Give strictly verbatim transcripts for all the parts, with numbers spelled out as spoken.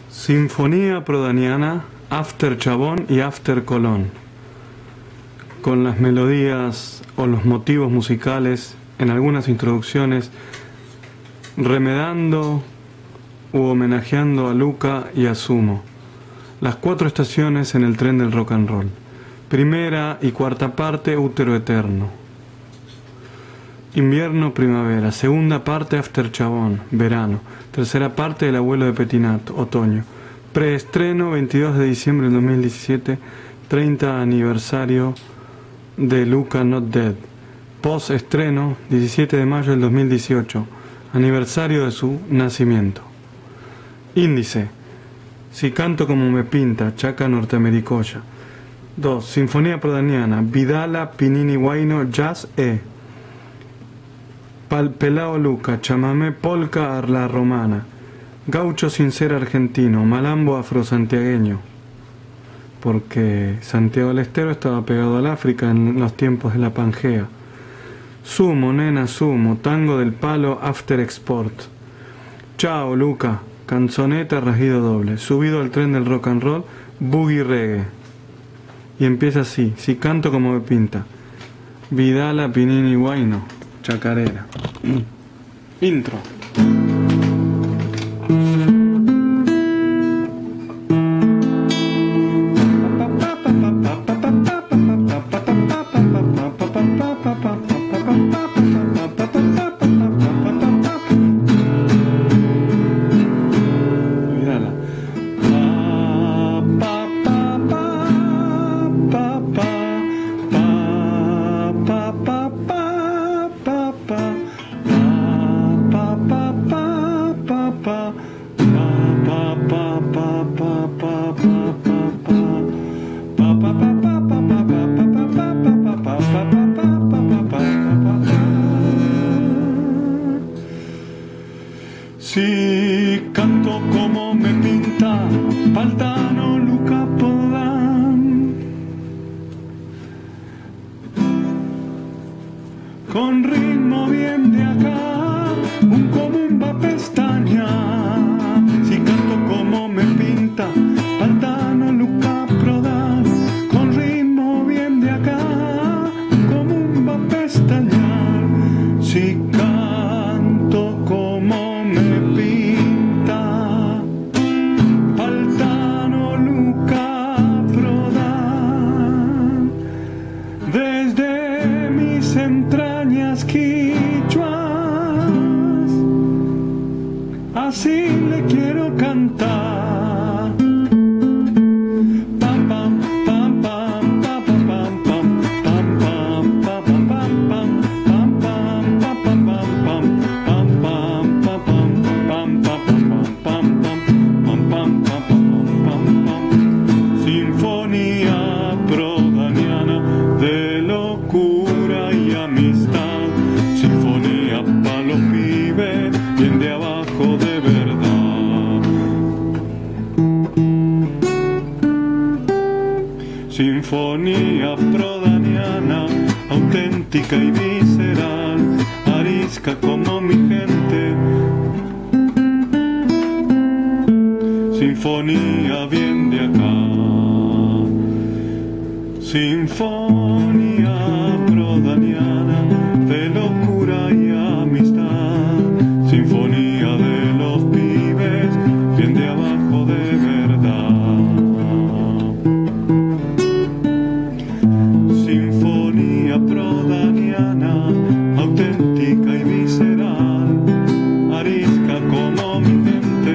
Sinfonía Prodaniana, After Chabón y After Colón, con las melodías o los motivos musicales en algunas introducciones remedando u homenajeando a Luca y a Sumo. Las cuatro estaciones en el tren del rock and roll. Primera y cuarta parte, Útero Eterno. Invierno, primavera. Segunda parte, After Chabón, verano. Tercera parte, El abuelo de Petinato, otoño. Preestreno, veintidós de diciembre del dos mil diecisiete, treinta aniversario de Luca Not Dead. Postestreno, diecisiete de mayo del dos mil dieciocho, aniversario de su nacimiento. Índice: Si canto como me pinta, Chaca Norteamericoya. dos. Sinfonía Prodaniana, Vidala, Pinini Guaino, Jazz E. Palpelao Luca, Chamamé Polka a la Romana. Gaucho sin ser argentino, Malambo afrosantiagueño. Porque Santiago del Estero estaba pegado al África en los tiempos de la Pangea. Sumo, nena, sumo, tango del palo, After Export. Chao, Luca, canzoneta, rasguido doble. Subido al tren del rock and roll, boogie reggae. Y empieza así: Si canto como me pinta, Vidala, Pinini, Guaino, chacarera. Intro. Si canto como me pinta, Paldano, Luca Podán, con ritmo bien de acá, un común va pestaña. Si canto como me pinta, Paldano, Luca Prodan, con ritmo bien de acá, un común va pestañar. Si canto como me pinta, Paldano, Luca Prodan, desde mis entrañas quichuas, así le quiero cantar. Pam pam pam pam pam pam pam pam pam pam pam pam pam pam pam. Sinfonía prodaniana de locura y amistad. Sinfonía pa' los pibes bien de abajo de verdad. Sinfonía prodaniana, auténtica y visceral, arisca como mi gente. Sinfonía bien de acá. Sinfonía prodaniana de locura y amistad. Sinfonía de los pibes bien de abajo de verdad. Sinfonía prodaniana, auténtica y visceral, arisca como mi mente.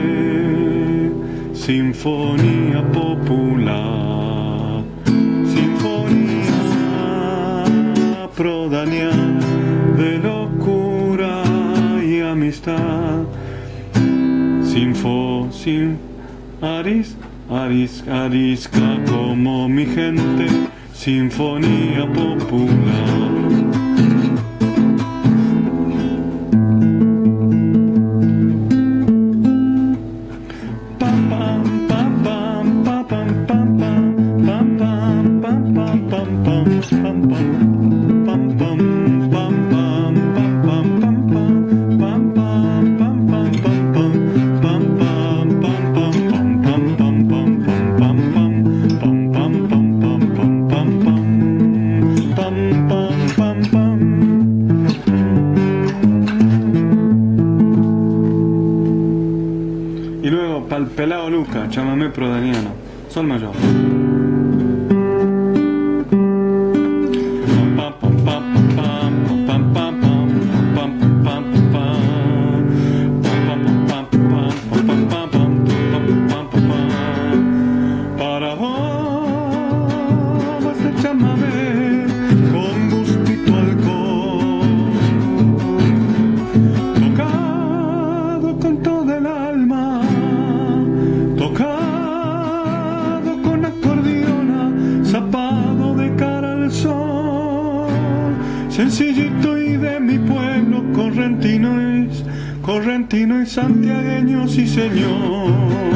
Sinfonía popular. Sinfonía prodaniana de locura y amistad. Sinfo, sin, aris, aris, arisca como mi gente. Sinfonía popular. Pam Y luego pa'l pelao Luca, chamamé prodaniano, sol mayor. Para vos este chamamé con gustito alcohol, tocado con todo el alma, tocado con acordeona, zapado de cara al sol, sencillito y de mi pueblo, correntino es, correntino y santiagueño, sí señor.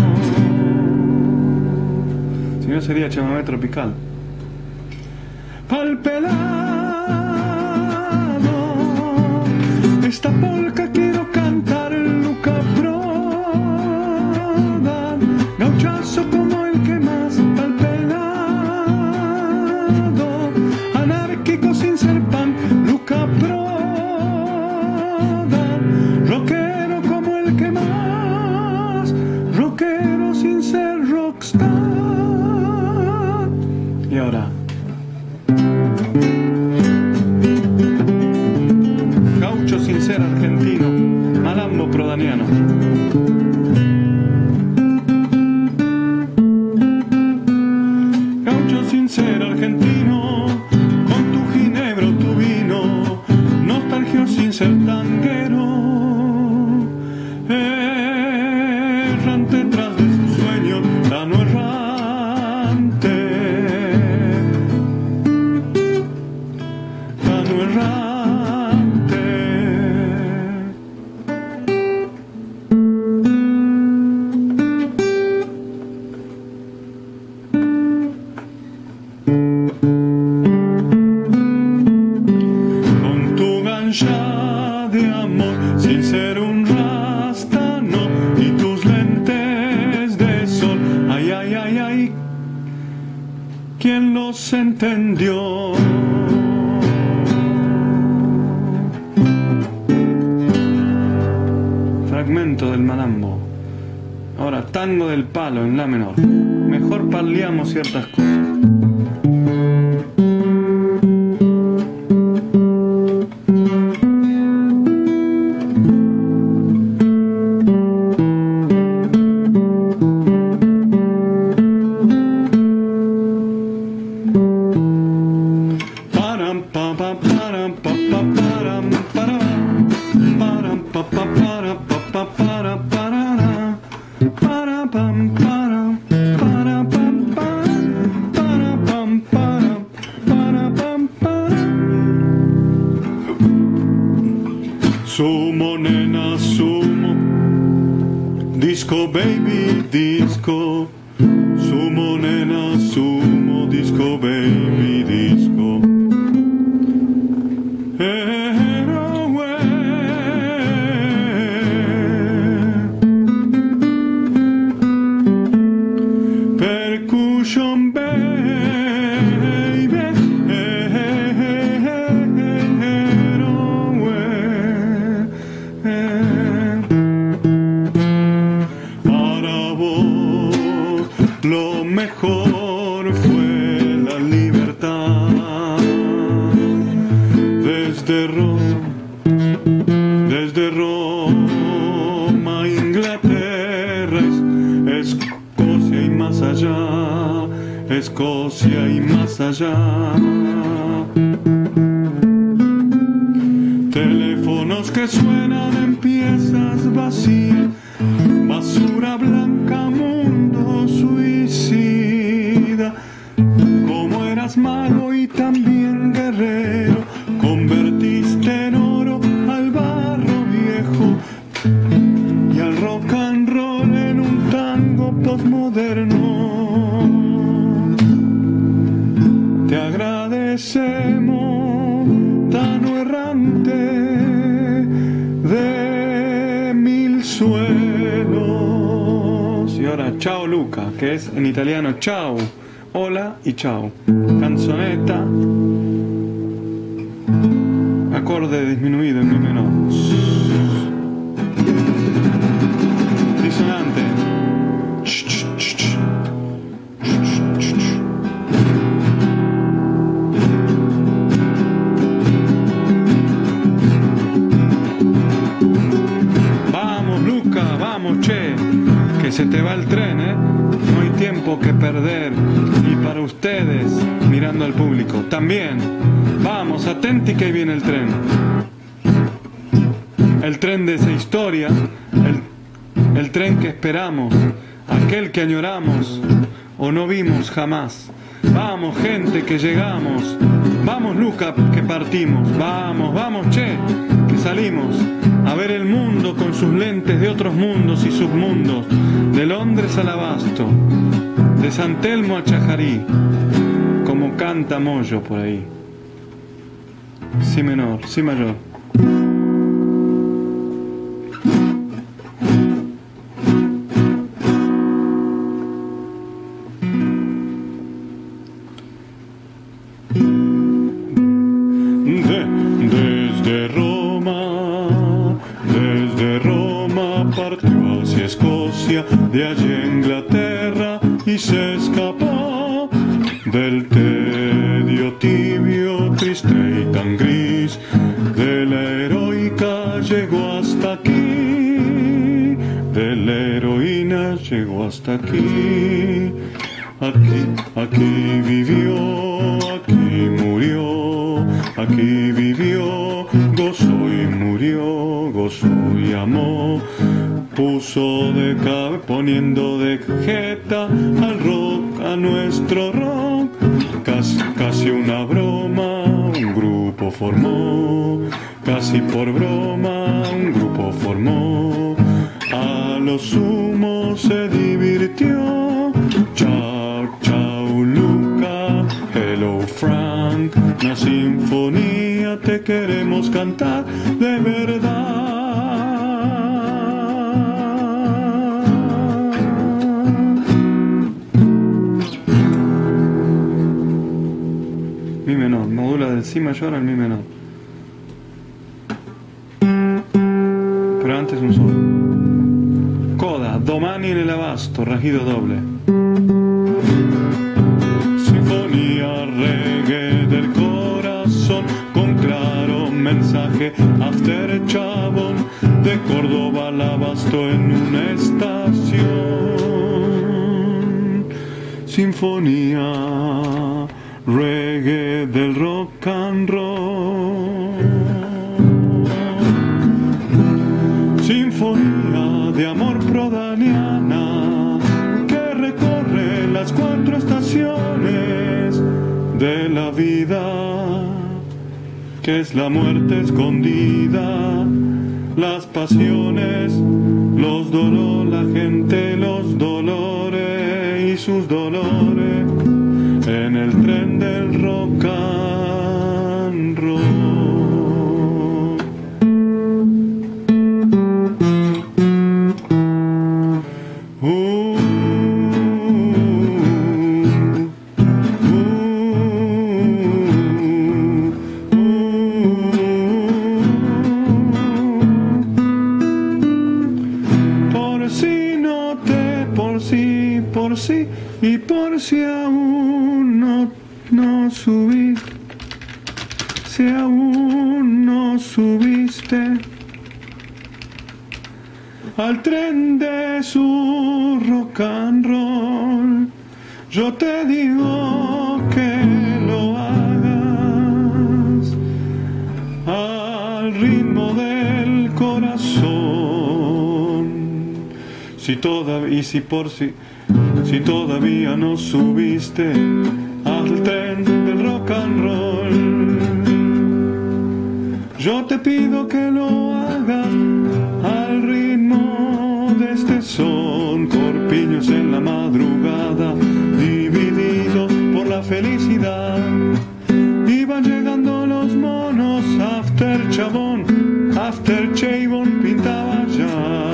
Si no sería chamamé tropical. Pa'l pelado, esta polca quiero cantar en Luca Prodan, gauchazo como el que más. Pa'l pelado, anárquico sin ser pan, Luca Prodan, rockero como el que más, rockero sin ser rockstar. Y ahora gaucho sin ser argentino, malambo prodaniano. Gaucho sin ser argentino, con tu ginebra o tu vino, nostalgio sin ser tanguero, errante tras de su sueño, tan errante, tan errante. Con tu gancha de amor, sin ser un rasta, no, y tus lentes de sol, ay, ay, ay, ay, ¿quién los entendió? Fragmento del malambo. Ahora tango del palo en la menor. Mejor parleamos ciertas cosas. Param pa pa param pa pa param param param pa pa para pa pa para parara para pam para para pam pam para pam para para pam para. Sumo nena sumo, disco baby disco, sumo nena sumo, disco baby disco. Percussion baby, para vos lo mejor fue la libertad. Desde Roma, desde Roma, Inglaterra, Escocia y más allá, Escocia y más allá. Teléfonos que suenan en piezas vacías, basura blanca, mundo suicida. Como eras mago y también guerrero, convertiste en oro al barro viejo y al rock and roll en un tango postmoderno. Te agradecemos, Tano errante de mil suelos. Y ahora Ciao Luca, que es en italiano ciao, hola y ciao. Canzoneta, acorde disminuido en mi menor, disonante. vamos, che, que se te va el tren, ¿eh? No hay tiempo que perder. Y para ustedes, mirando al público, también, vamos, atenti que ahí viene el tren. El tren de esa historia, el, el tren que esperamos, aquel que añoramos o no vimos jamás. Vamos, gente, que llegamos. Vamos, Luca, que partimos. Vamos, vamos, che, que salimos a ver el mundo con sus lentes de otros mundos y submundos. De Londres al Abasto, de San Telmo a Chajarí, como canta Moyo por ahí. Si menor, si mayor. De allí a Inglaterra y se escapó del tedio tibio, triste y tan gris. De la heroica llegó hasta aquí, de la heroína llegó hasta aquí. Aquí, aquí vivió, aquí murió, aquí vivió, gozó y murió, gozó y amó. Puso de cabe, poniendo de jeta al rock, a nuestro rock. Casi, casi una broma, un grupo formó. Casi por broma, un grupo formó. A lo sumo se divirtió. Chao, chao, Luca. Hello, Frank. Una sinfonía te queremos cantar de verdad. Mi menor, modula del si mayor al mi menor. Pero antes un sol. Coda, domani en el Abasto, rajido doble. Sinfonía reggae del corazón, con claro mensaje, after chabón, de Córdoba al Abasto en una estación. Sinfonía reggae del rock and roll. Sinfonía de amor prodaniana que recorre las cuatro estaciones de la vida, que es la muerte escondida, las pasiones, los dolores, la gente, los dolores y sus dolores. En el tren del rock and roll. Uh, uh, uh, uh. Por si no te, por si, por si y por si aún no, no subiste, si aún no subiste al tren de su rock and roll, yo te digo que lo hagas al ritmo del corazón. Si todavía, y si por si Si todavía no subiste al tren del rock and roll, yo te pido que lo hagas al ritmo de este son. Corpiños en la madrugada, divididos por la felicidad. Iban llegando los monos, after chabón, after chabón pintaba ya.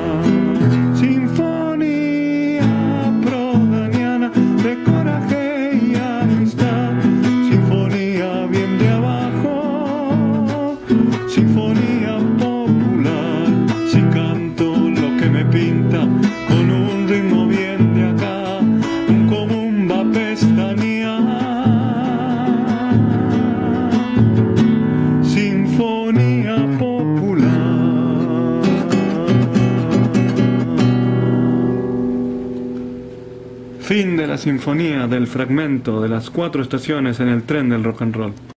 De coraje y amistad, sinfonía bien de abajo, sinfonía popular. Si canto lo que me pinta con un ritmo bien de acá, como un va pestañear. Sinfonía Fin de la sinfonía del fragmento de las cuatro estaciones en el tren del rock and roll.